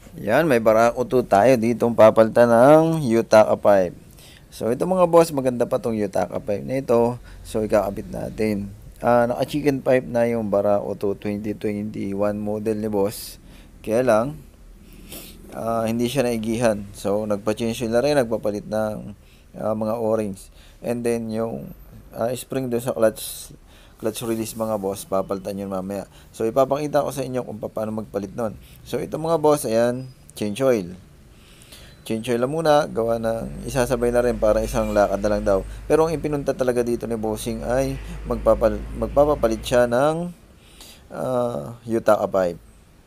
Yan, may Barako 2 tayo ditong papalitan ng Yutaka 5. So ito mga boss, maganda pa tong Yutaka 5 na ito. So ikakabit natin. Naka-chicken pipe na yung Barako 2 2021 model ni boss. Kaya lang, hindi siya naigihan. So nagpa-change na rin, nagpapalit ng mga o-rings. And then yung spring doon sa clutch release mga boss, papalitan yun mamaya. So ipapakita ko sa inyo kung paano magpalit nun. So ito mga boss, ayan, change oil. Change oil lang muna, gawa ng isasabay na rin para isang lakad na lang daw. Pero ang ipinunta talaga dito ni bossing ay magpapapalit siya ng Yutaka pipe.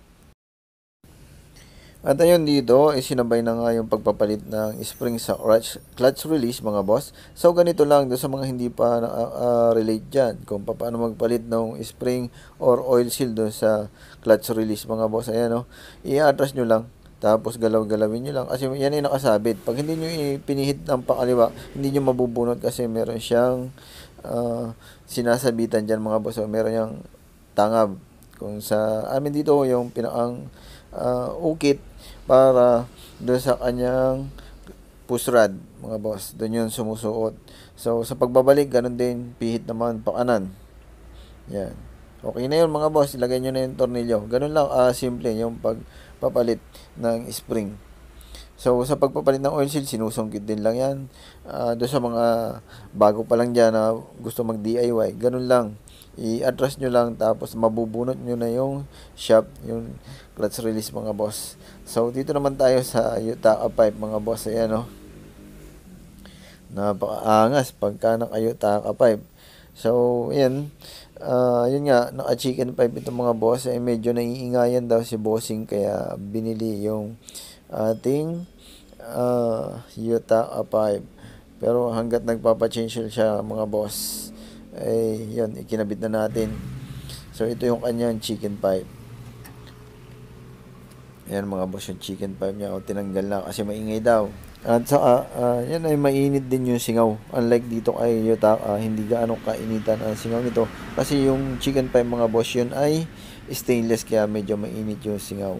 At ayun dito, sinabay na nga yung pagpapalit ng spring sa clutch release mga boss. So ganito lang do sa mga hindi pa relate dyan kung paano magpalit ng spring or oil seal doon sa clutch release mga boss. Ayan o, i-atras nyo lang. Tapos galaw-galawin nyo lang kasi yan ay nakasabit. Pag hindi nyo pinihit ng pakaliwa, hindi nyo mabubunot kasi meron siyang sinasabitan dyan mga boss. So, meron yung tangab. Kung sa amin dito yung pinakang ukit para doon sa kanyang push rod mga boss, doon yun sumusuot. So sa pagbabalik ganun din, pihit naman pa kanan. Yan, okay na yun mga boss, ilagay nyo na yung tornilyo. Ganun lang simple yung pagpapalit ng spring. So sa pagpapalit ng oil seal, sinusungkit din lang yan. Doon sa mga bago pa lang dyan na gusto mag DIY, ganun lang, i-atras nyo lang tapos mabubunot nyo na yung shaft, yung clutch release mga boss. So dito naman tayo sa Yutaka pipe mga boss. Ayan o, napakaangas pagka naka-Yutaka pipe. So ayan, yun nga, naka-chicken pipe itong mga boss. Medyo naiingayan daw si bossing kaya binili yung ating Yutaka pipe. Pero hanggat nagpapa-change siya mga boss, yun, ikinabit na natin. So ito yung kanyang chicken pipe. Ayan mga boss, yung chicken pipe niya, tinanggal na kasi maingay daw. At saka, yan ay mainit din yung singaw. Unlike dito kay Yutaka, hindi gaano kainitan ang singaw nito. Kasi yung chicken pipe mga boss, yun ay stainless kaya medyo mainit yung singaw.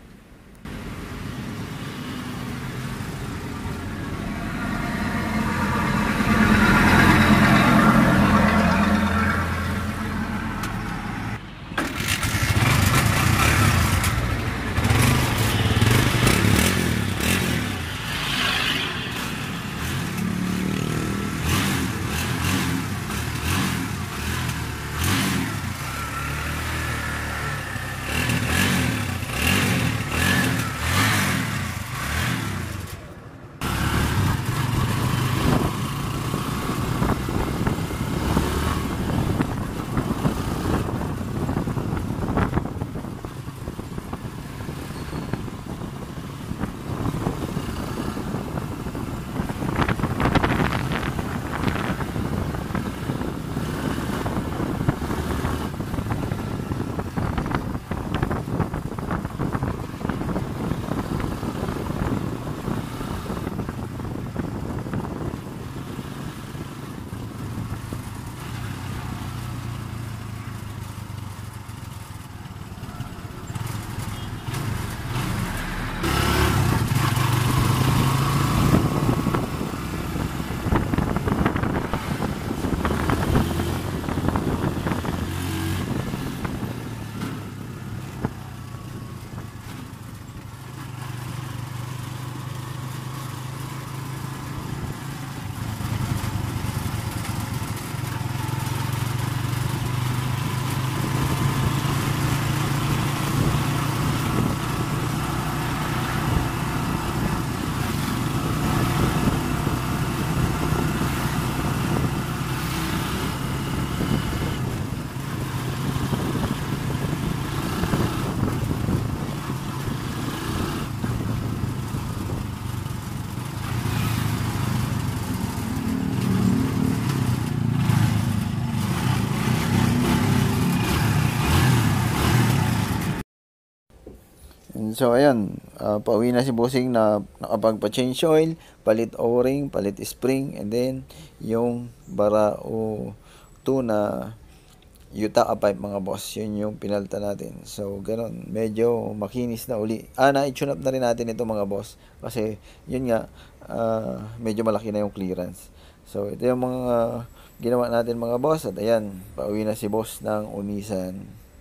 And so ayan, pauwi na si bossing na nakapagpa-change oil, palit o-ring, palit spring, and then yung bara o 2 na Yutaka pipe mga boss, yun yung pinalta natin. So, ganun, medyo makinis na uli. Na-tune up na rin natin ito mga boss. Kasi, yun nga, medyo malaki na yung clearance. So, ito yung mga ginawa natin mga boss. At ayan, pauwi na si boss ng Unisan.